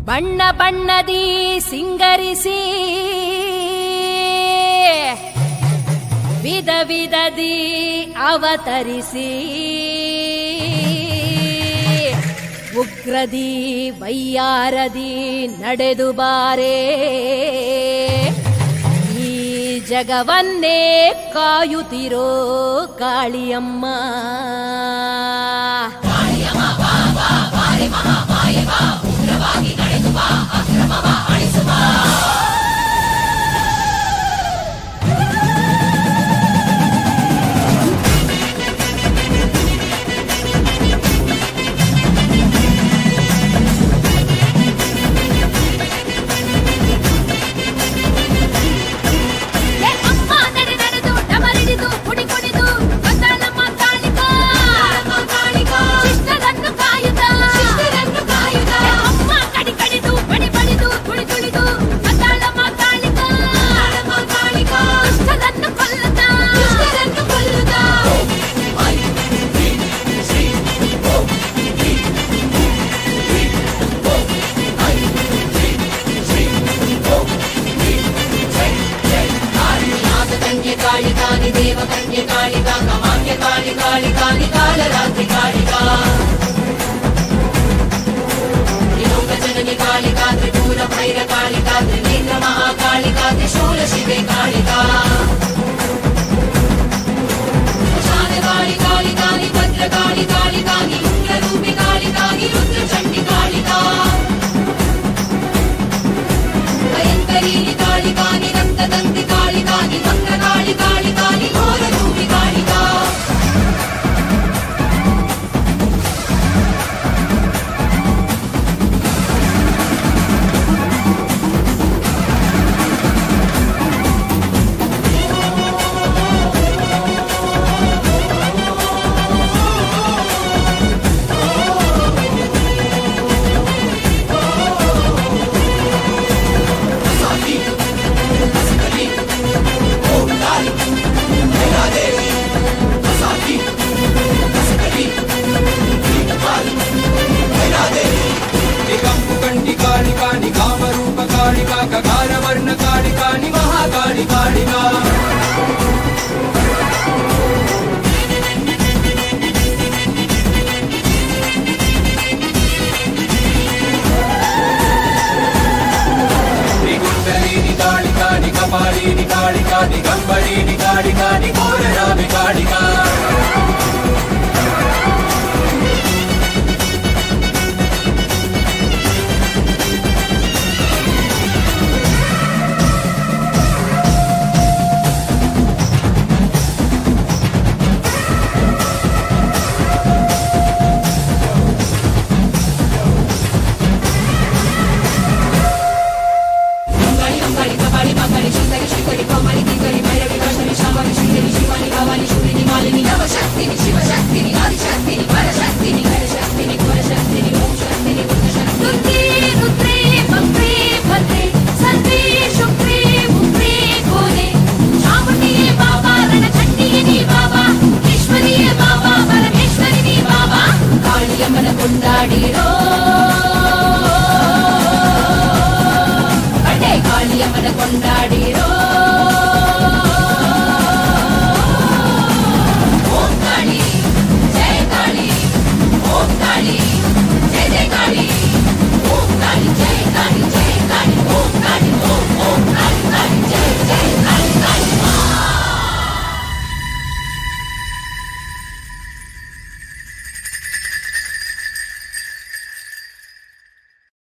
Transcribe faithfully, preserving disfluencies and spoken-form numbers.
ಬಣ್ಣ ಬಣ್ಣದಿ ಸಿಂಗರಿಸಿ ವಿಧ ವಿಧದಿ ಅವತರಿಸಿ ಉಗ್ರದಿ ವೈಯಾರದಿ ನಡೆದು ಬಾರೆ ಈ ಜಗವನ್ನೇ ಕಾಯುತ್ತಿರೋ ಕಾಳಿಯಮ್ಮ ಉಗ್ರವಾಗಿ ನಡೆದು ಬಾ ಅಕ್ರಮವ ಅಳಿಸುವ कालिकानि देवकन्ये कालिका कमान्य कालि कालिकानि कालरात्रि कालिका त्रिलोकजननि कालिका त्रिपुर भैर कालिका त्रिनेत्र महाकालिका त्रिशूल शिवे कालिका शानकालि कालिकानि भद्रकालि कालिकानि उग्ररूपि कालिकानि रुद्रचण्डि कालिका भयङ्करीनि कालिकानि रक्तदन्ति कालिकानि वक्रकालि कालिकानि घोररूपि कालिका कालिकानि कामरूप कालिका ककारवर्ण कालिकानि महाकालि कालिका त्रिकुण्डलीनि कालिकानि कपालीनि कालिका दिगम्बरीनि कालिकानि घोररामि कालिका